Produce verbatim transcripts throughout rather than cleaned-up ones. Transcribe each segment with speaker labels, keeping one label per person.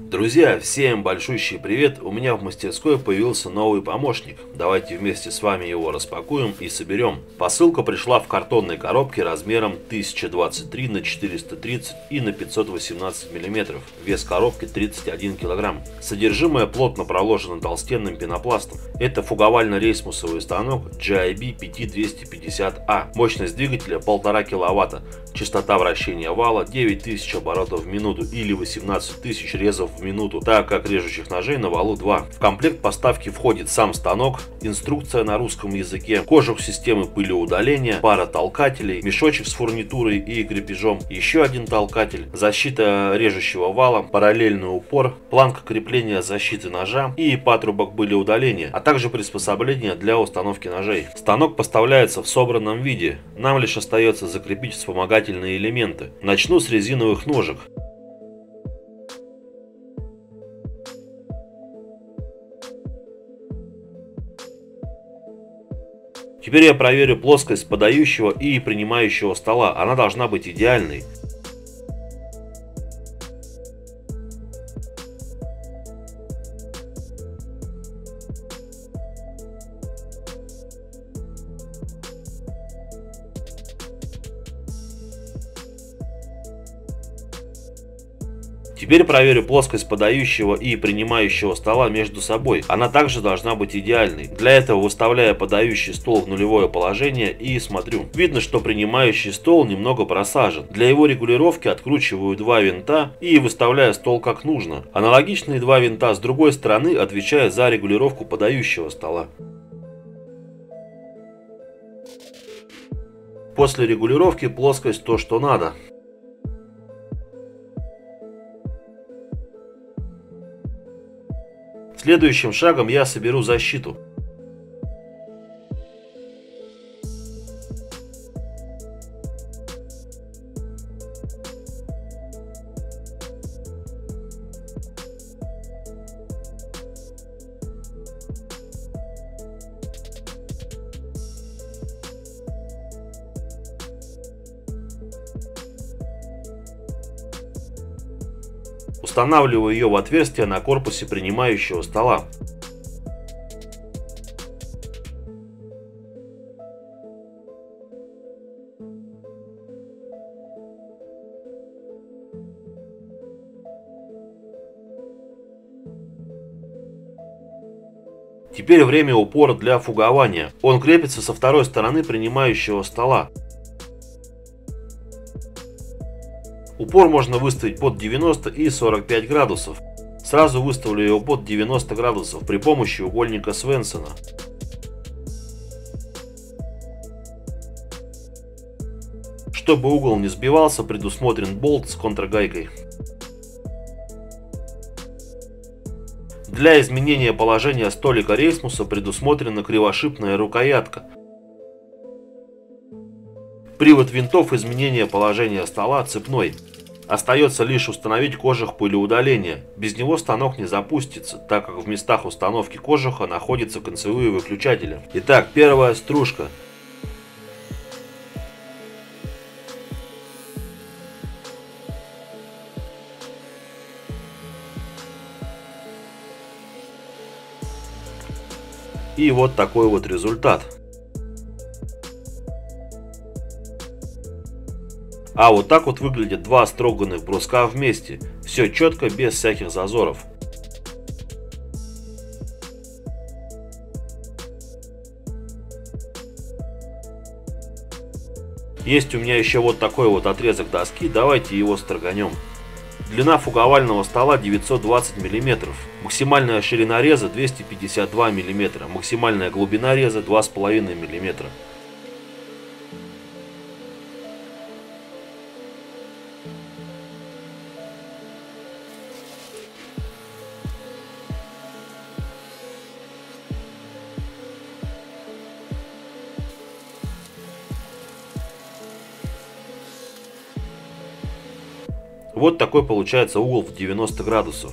Speaker 1: Друзья, всем большущий привет! У меня в мастерской появился новый помощник. Давайте вместе с вами его распакуем и соберем. Посылка пришла в картонной коробке размером тысяча двадцать три на четыреста тридцать и на пятьсот восемнадцать миллиметров. Вес коробки тридцать один килограмм. Содержимое плотно проложено толстенным пенопластом. Это фуговально-рейсмусовый станок джи ай би пи ти двести пятьдесят а. Мощность двигателя полтора киловатта. Частота вращения вала девять тысяч оборотов в минуту или восемнадцать тысяч резов в минуту, так как режущих ножей на валу два. В комплект поставки входит сам станок, инструкция на русском языке, кожух системы пылеудаления, пара толкателей, мешочек с фурнитурой и крепежом, еще один толкатель, защита режущего вала, параллельный упор, планка крепления защиты ножа и патрубок пылеудаления, а также приспособления для установки ножей. Станок поставляется в собранном виде, нам лишь остается закрепить вспомогательные элементы. Начну с резиновых ножек. Теперь я проверю плоскость подающего и принимающего стола. Она должна быть идеальной. Теперь проверю плоскость подающего и принимающего стола между собой. Она также должна быть идеальной. Для этого выставляю подающий стол в нулевое положение и смотрю. Видно, что принимающий стол немного просажен. Для его регулировки откручиваю два винта и выставляю стол как нужно. Аналогичные два винта с другой стороны отвечают за регулировку подающего стола. После регулировки плоскость то, что надо. Следующим шагом я соберу защиту. Устанавливаю ее в отверстие на корпусе принимающего стола. Теперь время упора для фугования. Он крепится со второй стороны принимающего стола. Упор можно выставить под девяносто и сорок пять градусов. Сразу выставлю его под девяносто градусов при помощи угольника Свенсона. Чтобы угол не сбивался, предусмотрен болт с контргайкой. Для изменения положения столика рейсмуса предусмотрена кривошипная рукоятка. Привод винтов изменения положения стола цепной. Остается лишь установить кожух пылеудаления. Без него станок не запустится, так как в местах установки кожуха находятся концевые выключатели. Итак, первая стружка. И вот такой вот результат. А вот так вот выглядят два строганных бруска вместе. Все четко, без всяких зазоров. Есть у меня еще вот такой вот отрезок доски, давайте его строганем. Длина фуговального стола девятьсот двадцать миллиметров. Максимальная ширина реза двести пятьдесят два миллиметра. Максимальная глубина реза два с половиной миллиметра. Вот такой получается угол в девяносто градусов.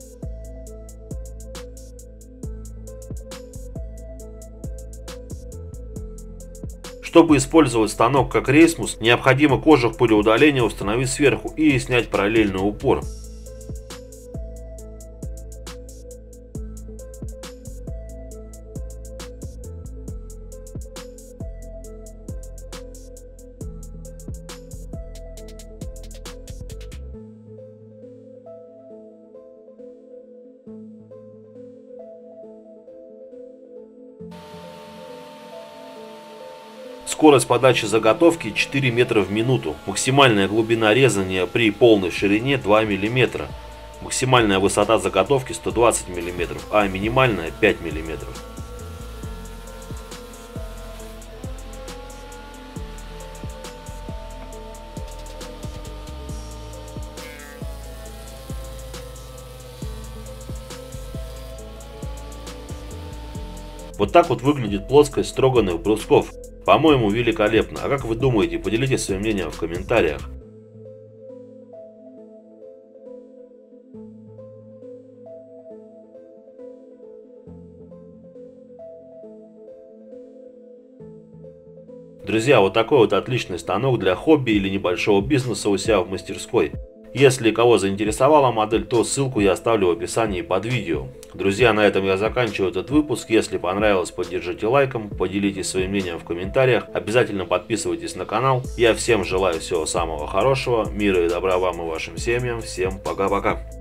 Speaker 1: Чтобы использовать станок как рейсмус, необходимо кожух пылеудаления установить сверху и снять параллельный упор. Скорость подачи заготовки четыре метра в минуту. Максимальная глубина резания при полной ширине два миллиметра. Максимальная высота заготовки сто двадцать миллиметров, а минимальная пять миллиметров. Вот так вот выглядит плоскость строганных брусков. По-моему, великолепно. А как вы думаете? Поделитесь своим мнением в комментариях. Друзья, вот такой вот отличный станок для хобби или небольшого бизнеса у себя в мастерской. Если кого заинтересовала модель, то ссылку я оставлю в описании под видео. Друзья, на этом я заканчиваю этот выпуск. Если понравилось, поддержите лайком, поделитесь своим мнением в комментариях. Обязательно подписывайтесь на канал. Я всем желаю всего самого хорошего, мира и добра вам и вашим семьям. Всем пока-пока.